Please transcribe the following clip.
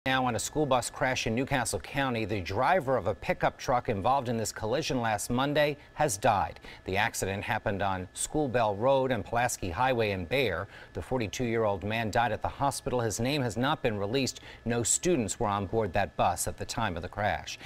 Now on a school bus crash in Newcastle County, the driver of a pickup truck involved in this collision last Monday has died. The accident happened on School Bell Road and Pulaski Highway in Bear. The 42-year-old man died at the hospital. His name has not been released. No students were on board that bus at the time of the crash.